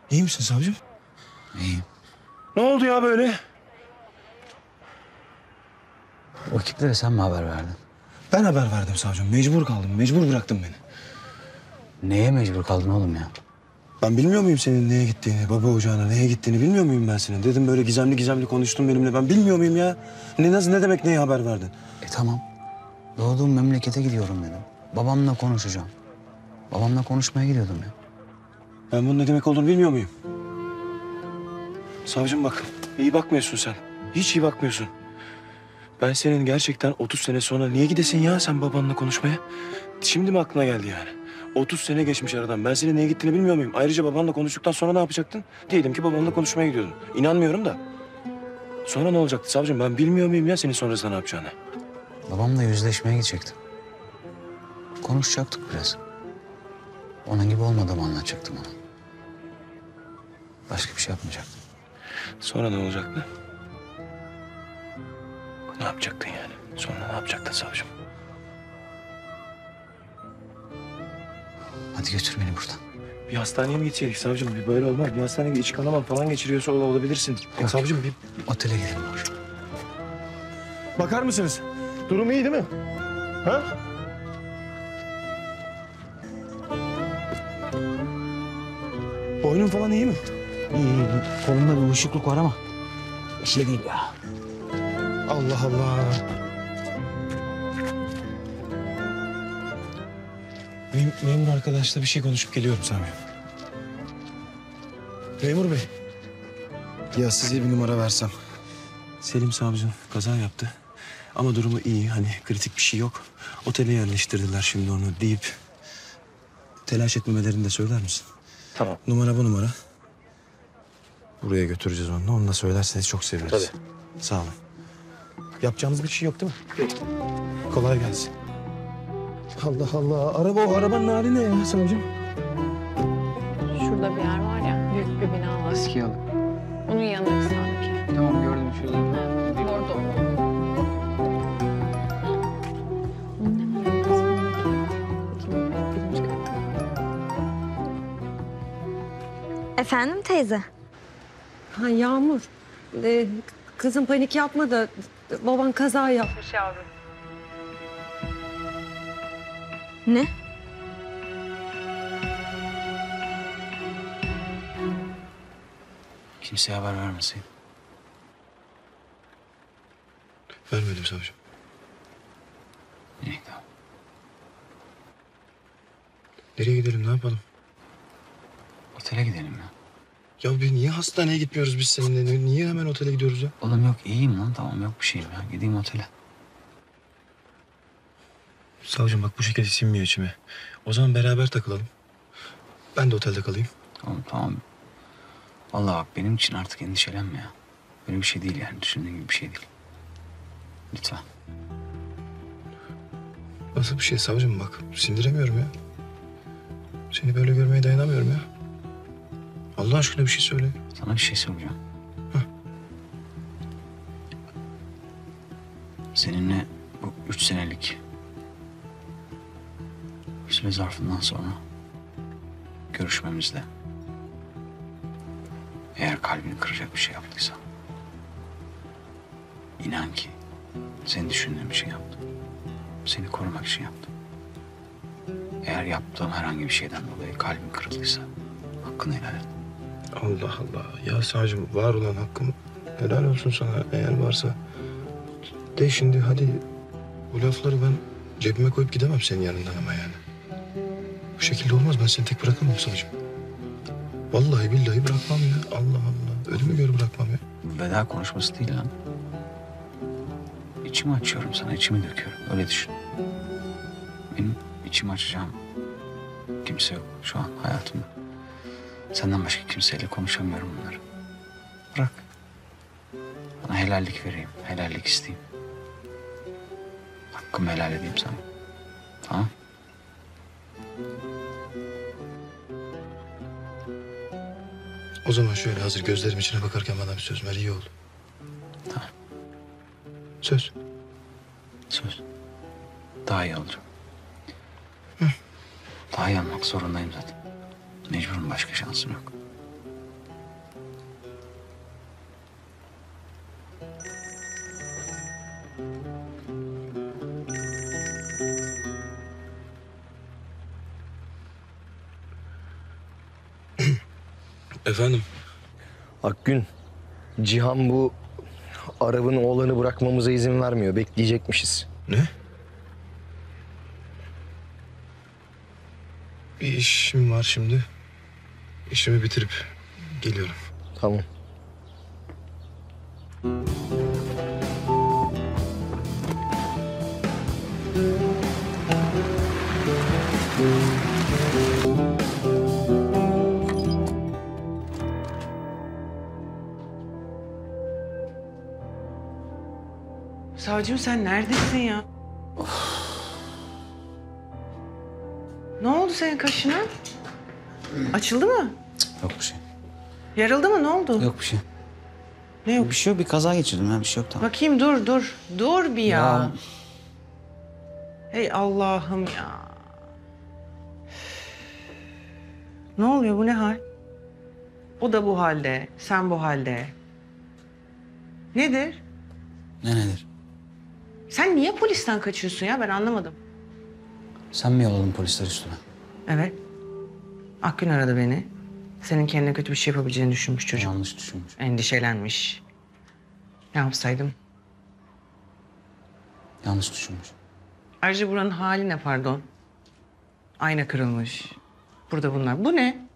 İyi misin savcım? İyiyim. Ne oldu ya böyle? O ekiplere sen mi haber verdin? Ben haber verdim savcım. Mecbur kaldım. Mecbur bıraktın beni. Neye mecbur kaldın oğlum ya? Ben bilmiyor muyum senin neye gittiğini, baba ocağına neye gittiğini bilmiyor muyum ben senin? Dedim böyle gizemli gizemli konuştun benimle. Ben bilmiyor muyum ya? Ne demek neye haber verdin? Tamam. Doğduğum memlekete gidiyorum dedim. Babamla konuşacağım. Babamla konuşmaya gidiyordum ya. Ben bunun ne demek olduğunu bilmiyor muyum? Savcım bak, iyi bakmıyorsun sen. Hiç iyi bakmıyorsun. Ben senin gerçekten 30 sene sonra niye gidesin ya sen babanla konuşmaya? Şimdi mi aklına geldi yani? 30 sene geçmiş aradan. Ben senin neye gittiğini bilmiyor muyum? Ayrıca babanla konuştuktan sonra ne yapacaktın? Diyelim ki babanla konuşmaya gidiyordun. İnanmıyorum da. Sonra ne olacaktı savcım? Ben bilmiyor muyum ya senin sonrasında ne yapacağını? Babamla yüzleşmeye gidecektim. Konuşacaktık biraz. Onun gibi olmadığımı anlatacaktım ona. Başka bir şey yapmayacaktım. Sonra ne olacaktı? Ne yapacaktın yani? Sonra ne yapacaktın savcım? Hadi götür beni buradan. Bir hastaneye mi gitseydik savcım? Bir böyle olmaz. Bir hastaneye iç kanama falan geçiriyorsa olabilirsin. Yok. Savcım bir... Otele gidelim boş. Bakar mısınız? Durum iyi değil mi? Ha? Boynun falan iyi mi? İyi. Kolumda bir uyuşukluk var ama bir şey değil ya. Allah Allah. Memur arkadaşla bir şey konuşup geliyorum Sami. Memur bey. Ya size bir numara versem. Selim savcım kaza yaptı. Ama durumu iyi. Hani kritik bir şey yok. Otele yerleştirdiler şimdi onu deyip... telaş etmemelerini de söyler misin? Tamam. Numara bu numara. Buraya götüreceğiz onu. Onu da söylerseniz çok seviniriz. Tabii. Sağ olun. Yapacağımız bir şey yok değil mi? Yok. Kolay gelsin. Allah Allah. Arabanın hali ne ya savcım? Şurada bir yer var ya, büyük bir bina var. Eski alıp. Onun yanındaki sağdaki. Tamam gördüm şurada. Orada o. Efendim teyze? Ha Yağmur. Kızım panik yapma da baban kaza yapmış yavrum. Ne? Kimseye haber vermeseydin. Vermedim savcım. İyi tamam. Nereye gidelim ne yapalım? Otele gidelim ya. Ya niye hastaneye gitmiyoruz biz seninle? Niye hemen otele gidiyoruz ya? Oğlum yok iyiyim lan tamam yok bir şeyim ya. Gideyim otele. Savcım bak bu şekilde sinmiyor içime. O zaman beraber takılalım. Ben de otelde kalayım. Oğlum tamam. Vallahi bak benim için artık endişelenme ya. Böyle bir şey değil yani düşündüğün gibi bir şey değil. Lütfen. Nasıl bir şey savcım bak. Sindiremiyorum ya. Seni böyle görmeye dayanamıyorum ya. Allah aşkına bir şey söyle. Sana bir şey soracağım. Hah. Seninle bu 3 senelik süre zarfından sonra görüşmemizde eğer kalbini kıracak bir şey yaptıysa inan ki seni düşündüğüm bir şey yaptım. Seni korumak için yaptım. Eğer yaptığım herhangi bir şeyden dolayı kalbin kırıldıysa hakkını helal et. Allah Allah. Ya savcım var olan hakkım helal olsun sana eğer varsa. De şimdi hadi bu lafları ben cebime koyup gidemem senin yanından ama yani. Bu şekilde olmaz. Ben seni tek bırakamam savcım. Vallahi billahi bırakmam ya. Allah Allah. Ölümü gör bırakmam ya. Veda konuşması değil lan. İçimi açıyorum sana, içimi döküyorum. Öyle düşün. Benim içimi açacağım kimse yok şu an hayatımda. Senden başka kimseyle konuşamıyorum bunları. Bırak. Bana helallik vereyim, helallik isteyeyim. Hakkımı helal edeyim sana. Tamam? O zaman şöyle hazır gözlerim içine bakarken bana bir söz ver. İyi oldu. Tamam. Söz. Söz. Daha iyi olacak. Daha iyi olmak zorundayım zaten. Mecburum başka şansım yok. Efendim? Akgün, Cihan bu Arap'ın oğlanı bırakmamıza izin vermiyor. Bekleyecekmişiz. Ne? Bir işim var şimdi. İşimi bitirip geliyorum. Tamam. Savcım sen neredesin ya? Ne oldu senin kaşına? Açıldı mı? Yok bir şey. Yarıldı mı? Ne oldu? Yok bir şey. Ne yok? Bir şey yok. Bir kaza geçirdim ya. Bir şey yok tamam. Bakayım dur. Dur bir ya. Ya. Hey Allah'ım ya. Ne oluyor? Bu ne hal? O da bu halde. Sen bu halde. Nedir? Ne nedir? Sen niye polisten kaçıyorsun ya? Ben anlamadım. Sen mi yolladın polisler üstüne? Evet. Akgün aradı beni. Senin kendine kötü bir şey yapabileceğini düşünmüş çocuk. Yanlış düşünmüş. Endişelenmiş. Ne yapsaydım? Yanlış düşünmüş. Ayrıca buranın hali ne pardon? Ayna kırılmış. Burada bunlar. Bu ne?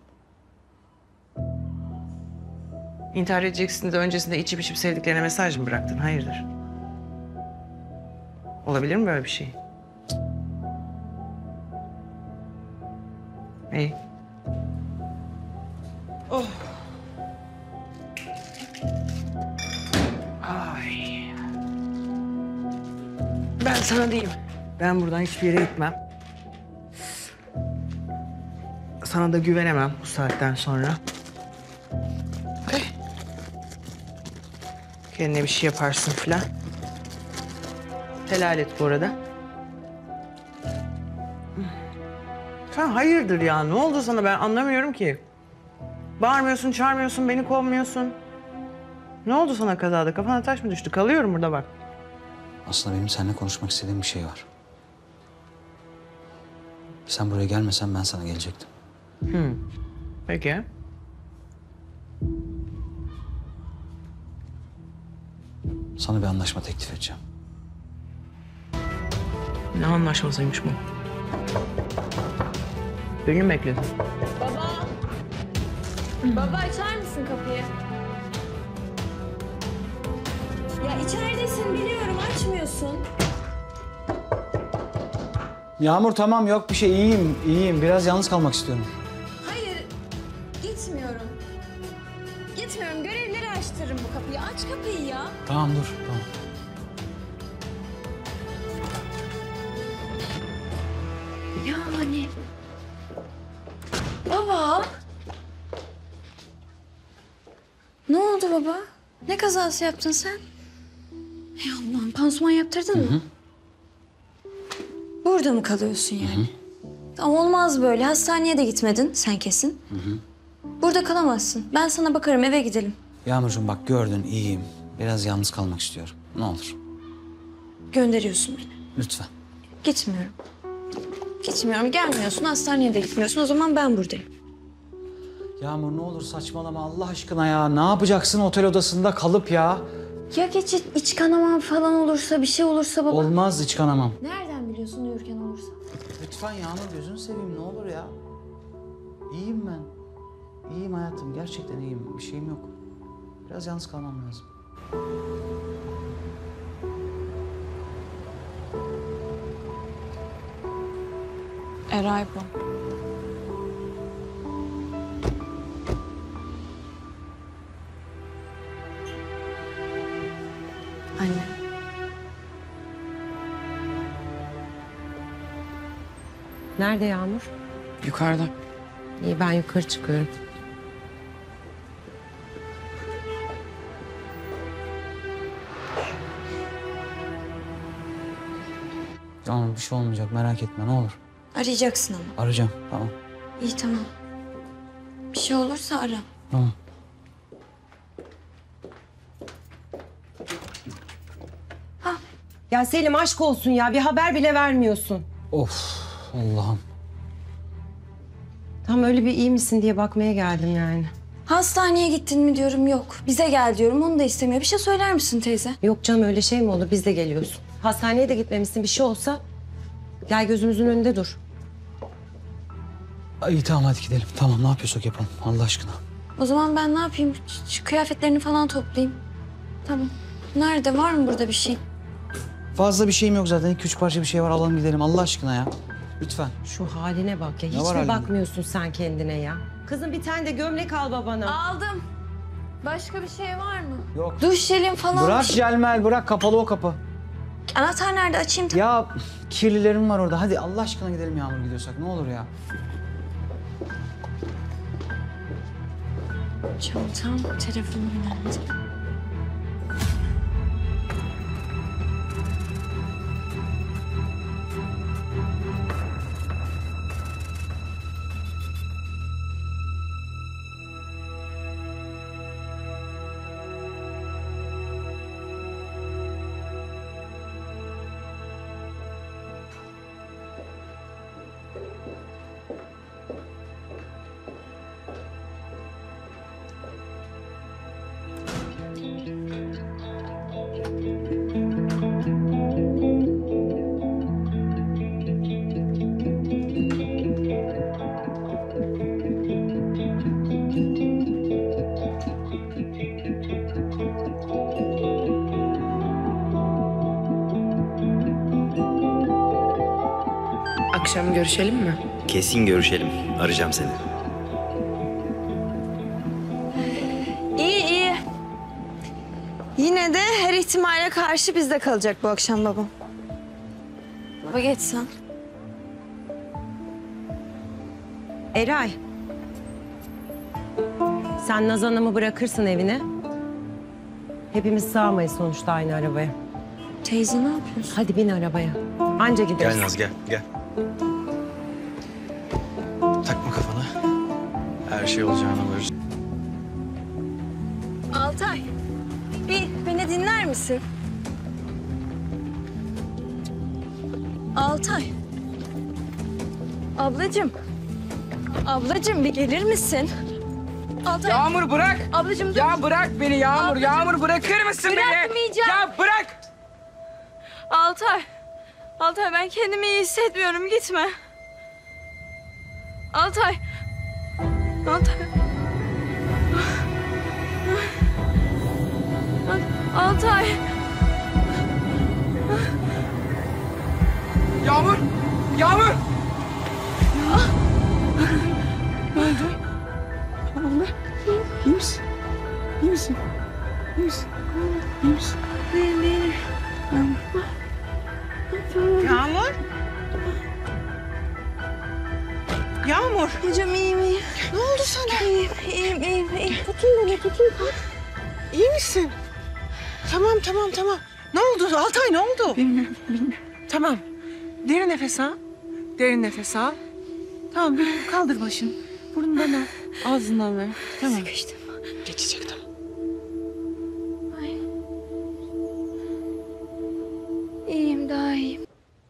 İntihar edeceksin de öncesinde içip sevdiklerine mesaj mı bıraktın? Hayırdır? Olabilir mi böyle bir şey? İyi. Oh. Ay. Ben sana diyeyim. Ben buradan hiçbir yere gitmem. Sana da güvenemem bu saatten sonra. Kendine bir şey yaparsın filan. Helal et bu arada. Sen hayırdır ya? Ne oldu sana? Ben anlamıyorum ki. Bağırmıyorsun, çağırmıyorsun, beni kovmuyorsun. Ne oldu sana kazada? Kafana taş mı düştü? Kalıyorum burada bak. Aslında benim seninle konuşmak istediğim bir şey var. Sen buraya gelmesen ben sana gelecektim. Peki. Sana bir anlaşma teklif edeceğim. Ne anlaşmasıymış bu? Beni mi bekledin? Baba! Baba açar mısın kapıyı? Ya içeridesin biliyorum açmıyorsun. Yağmur tamam yok bir şey iyiyim. Biraz yalnız kalmak istiyorum. Hayır gitmiyorum. Gitmiyorum görevleri açtırırım bu kapıyı. Aç kapıyı ya. Tamam dur tamam. Yani. Baba. Ne oldu baba? Ne kazası yaptın sen? Ey Allah'ım pansuman yaptırdın mı? Burada mı kalıyorsun yani? Ama olmaz böyle. Hastaneye de gitmedin sen kesin. Burada kalamazsın. Ben sana bakarım eve gidelim. Yağmurcuğum bak gördün iyiyim. Biraz yalnız kalmak istiyorum. Ne olur. Gönderiyorsun beni. Lütfen. Gitmiyorum. Gitmiyorum. Gelmiyorsun. Hastaneye de gitmiyorsun. O zaman ben buradayım. Yağmur ne olur saçmalama Allah aşkına ya. Ne yapacaksın otel odasında kalıp ya? Ya geç iç kanamam falan olursa, bir şey olursa baba. Olmaz hiç kanamam. Nereden biliyorsun uyurken olursa? Lütfen Yağmur gözünü seveyim ne olur ya. İyiyim ben. İyiyim hayatım gerçekten iyiyim. Bir şeyim yok. Biraz yalnız kalmam lazım. Eray bu. Anne. Nerede Yağmur? Yukarıda. İyi ben yukarı çıkıyorum. Yağmur bir şey olmayacak merak etme ne olur. Arayacaksın ama. Arayacağım tamam. İyi tamam. Bir şey olursa ara. Tamam. Ya Selim aşk olsun ya bir haber bile vermiyorsun. Of Allah'ım. Tam öyle bir iyi misin diye bakmaya geldim yani. Hastaneye gittin mi diyorum yok. Bize gel diyorum onu da istemiyor. Bir şey söyler misin teyze? Yok canım öyle şey mi olur biz de geliyorsun. Hastaneye de gitmemişsin bir şey olsa gel gözümüzün önünde dur. İyi tamam hadi gidelim. Tamam ne yapıyorsak yapalım Allah aşkına. O zaman ben ne yapayım? Şu kıyafetlerini falan toplayayım. Tamam. Nerede? Var mı burada bir şey? Fazla bir şeyim yok zaten. 2-3 parça bir şey var alalım gidelim Allah aşkına ya. Lütfen. Şu haline bak ya hiç var mi halinde? bakmıyorsun sen kendine ya? Kızım bir tane de gömlek al babana. Aldım. Başka bir şey var mı? Yok. Duş jelim falan. Bırak Celmel bırak kapalı o kapı. Anahtar nerede? Açayım. Ya kirlilerim var orada. Hadi Allah aşkına gidelim Yağmur gidiyorsak ne olur ya. Çantam, telefonum nerede? Akşam görüşelim mi? Kesin görüşelim. Arayacağım seni. İyi iyi. Yine de her ihtimale karşı bizde kalacak bu akşam babam. Baba geç sen. Eray. Sen Nazan Hanım'ı bırakırsın evine. Hepimiz sığamayız sonuçta aynı arabaya. Teyze ne yapıyorsun? Hadi bin arabaya. Anca gideriz. Gel Naz gel gel. Takma kafana. Her şey olacağına varır. Altay, bir beni dinler misin? Altay. Ablacığım. Ablacığım bir gelir misin? Altay. Yağmur bırak. Ablacığım dur. Ya bırak beni Yağmur. Ablacığım, Yağmur bırakır mısın beni? bırakmayacağım. Ya bırak. Altay. Altay ben kendimi iyi hissetmiyorum gitme. Altay. Altay. Altay. Yağmur. Yağmur. İyi misin? İyi misin? İyi misin? İyi misin? Yağmur. Yağmur. Hocam iyiyim. Ne oldu sana? İyiyim. Tutun beni tutun. İyi misin? Tamam. Ne oldu? Altay ne oldu? Bilmiyorum. Tamam. Derin nefes al. Derin nefes al. Tamam bir kaldır başını. Burnundan al. Ağzından ver. Tamam. Sıkıştım. Geçecek tamam. İyiyim daha iyiyim.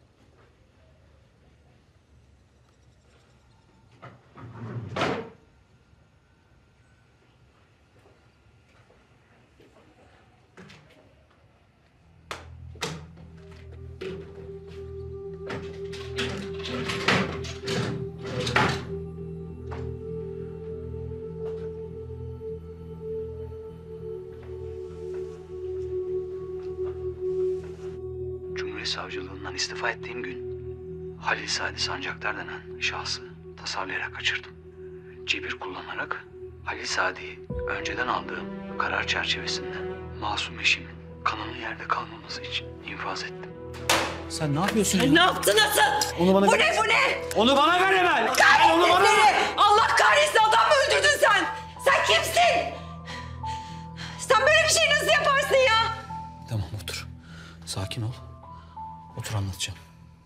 Cumhuriyet Savcılığından istifa ettiğim gün Halil Sadi Sancaktar denen şahsı tasarlayarak kaçırdım. Cebir kullanarak Halil Sadi'yi önceden aldığım karar çerçevesinde masum eşimin kanının yerde kalmaması için infaz ettim. Sen ne yapıyorsun ya? Ne yaptın nasıl? Onu bana Bu ne? Onu bana ver hemen! Allah kahretsin adam mı öldürdün sen? Sen kimsin? Sen böyle bir şey nasıl yaparsın ya? Tamam otur. Sakin ol. Otur anlatacağım.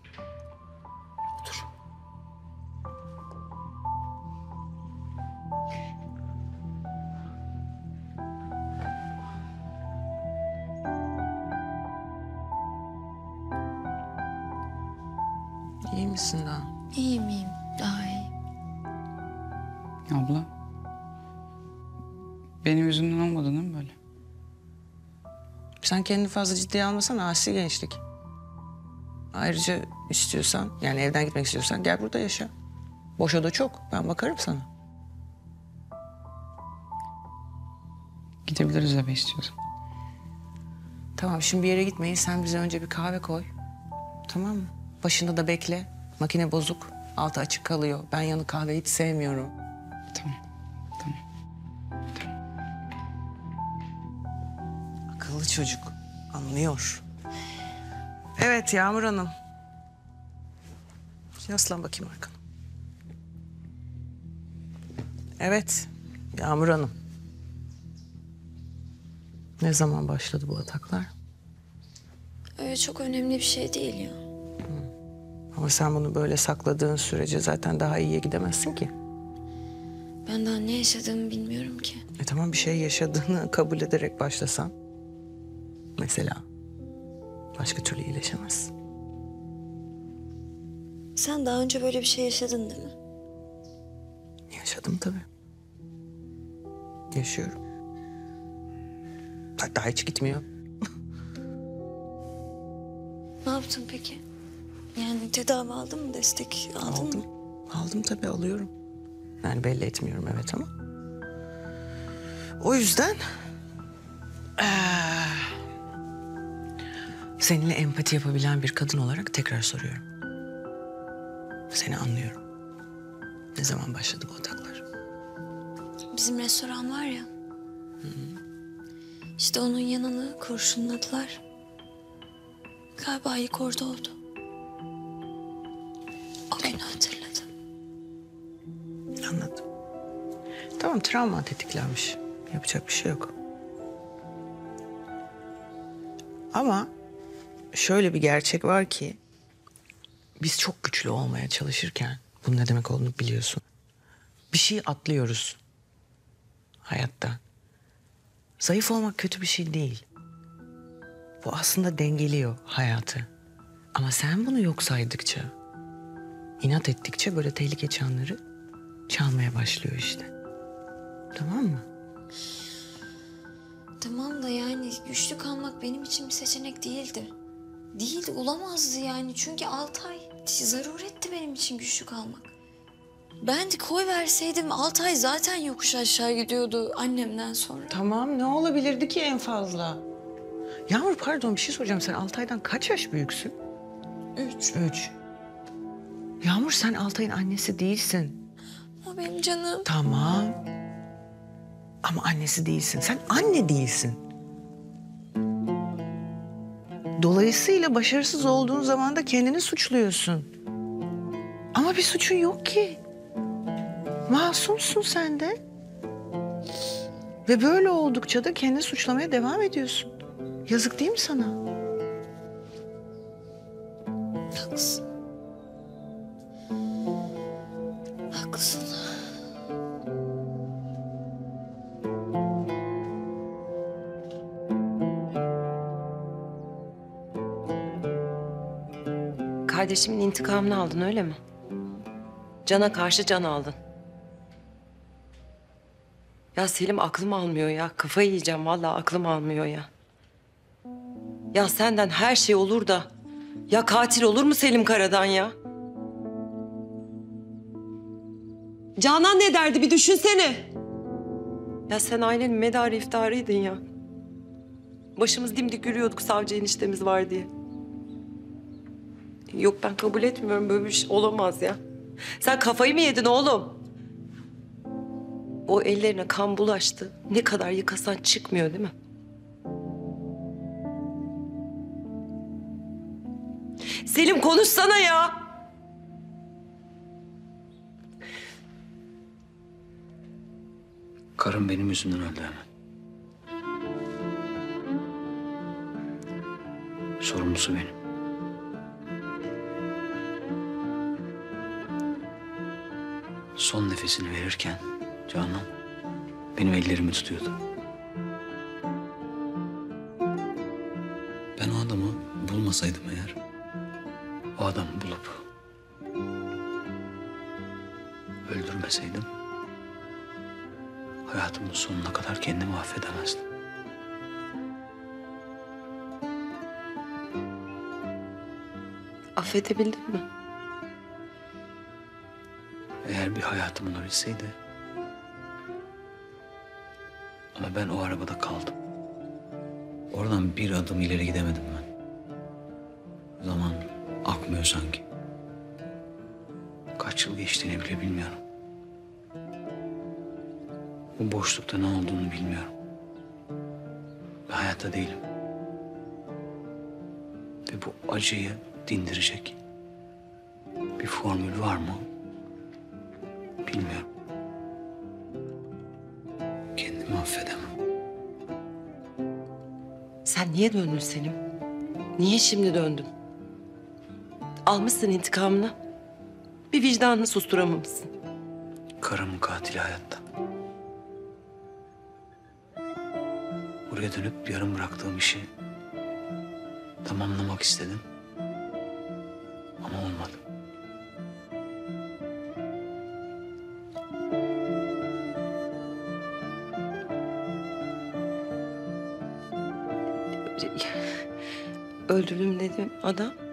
Otur. İyi misin daha? İyiyim iyiyim. Daha iyi. Abla. Benim yüzümden olmadı değil mi böyle? Sen kendini fazla ciddiye almasan asi gençlik. Ayrıca istiyorsan, yani evden gitmek istiyorsan gel burada yaşa. Boş oda çok. Ben bakarım sana. Gidebiliriz eve istiyorsan. Tamam, şimdi bir yere gitmeyin. Sen bize önce bir kahve koy. Tamam mı? Başında da bekle. Makine bozuk. Altı açık kalıyor. Ben yanı kahve hiç sevmiyorum. Tamam. Akıllı çocuk. Anlıyor. Evet Yağmur Hanım. Yaslan bakayım arkana. Evet Yağmur Hanım. Ne zaman başladı bu ataklar? Öyle çok önemli bir şey değil ya. Ama sen bunu böyle sakladığın sürece zaten daha iyiye gidemezsin ki. Ben daha ne yaşadığımı bilmiyorum ki. Tamam, bir şey yaşadığını kabul ederek başlasan. Mesela başka türlü iyileşemezsin. Sen daha önce böyle bir şey yaşadın değil mi? Yaşadım tabii. Yaşıyorum. Hatta hiç gitmiyor. Ne yaptın peki? Yani tedavi aldın mı? Destek aldın Aldım. mı? Aldım tabii, alıyorum. Yani belli etmiyorum evet ama. O yüzden... seninle empati yapabilen bir kadın olarak tekrar soruyorum. Seni anlıyorum. Ne zaman başladı bu ataklar? Bizim restoran var ya. İşte onun yanını kurşunladılar. Galiba ilk orada oldu. O günü hatırladım. Anladım. Tamam, travma tetiklenmiş. Yapacak bir şey yok. Ama şöyle bir gerçek var ki... biz çok güçlü olmaya çalışırken... bunun ne demek olduğunu biliyorsun. Bir şeyi atlıyoruz. Hayatta. Zayıf olmak kötü bir şey değil. Bu aslında dengeliyor hayatı. Ama sen bunu yok saydıkça... inat ettikçe böyle tehlike çanları... çalmaya başlıyor işte. Tamam mı? Tamam da yani güçlü kalmak benim için bir seçenek değildi. Değildi, olamazdı yani. Çünkü 6 ay zaruretti benim için güçlü kalmak. Ben de koy verseydim 6 ay zaten yokuş aşağı gidiyordu annemden sonra. Tamam, ne olabilirdi ki en fazla? Yağmur pardon, bir şey soracağım. Sen Altay'dan kaç yaş büyüksün? 3. Yağmur, sen Altay'ın annesi değilsin. O benim canım. Tamam. Ama annesi değilsin. Sen anne değilsin. Dolayısıyla başarısız olduğun zaman da kendini suçluyorsun. Ama bir suçun yok ki. Masumsun sen de. Ve böyle oldukça da kendini suçlamaya devam ediyorsun. Yazık değil mi sana? Haklısın. Haklısın. Kardeşimin intikamını aldın öyle mi? Cana karşı can aldın. Ya Selim aklım almıyor ya. Kafayı yiyeceğim vallahi, aklım almıyor ya. Ya senden her şey olur da ya katil olur mu Selim Karadan ya? Canan ne derdi bir düşünsene. Ya sen ailenin medarı iftarıydın ya. Başımız dimdik yürüyorduk savcı eniştemiz var diye. Yok ben kabul etmiyorum, böyle bir şey olamaz ya. Sen kafayı mı yedin oğlum? O ellerine kan bulaştı. Ne kadar yıkasan çıkmıyor değil mi? Selim konuşsana ya. Karım benim yüzümden öldü hemen. Sorumlusu benim. Son nefesini verirken Canan benim ellerimi tutuyordu. Ben o adamı bulmasaydım eğer, o adamı bulup öldürmeseydim hayatımın sonuna kadar kendimi affedemezdim. Affedebildin mi? Eğer bir hayatım olabilseydi. Ama ben o arabada kaldım. Oradan bir adım ileri gidemedim ben. Zaman akmıyor sanki. Kaç yıl geçtiğini bile bilmiyorum. Bu boşlukta ne olduğunu bilmiyorum. Ve hayatta değilim. Ve bu acıyı dindirecek bir formül var mı? Bilmiyorum. Kendimi affedemem. Sen niye döndün Selim? Niye şimdi döndün? Almışsın intikamını. Bir vicdanını susturamamışsın. Karımın katili hayatta. Buraya dönüp yarım bıraktığım işi tamamlamak istedim. Ama olmadı. Öldürdüm dedim adam.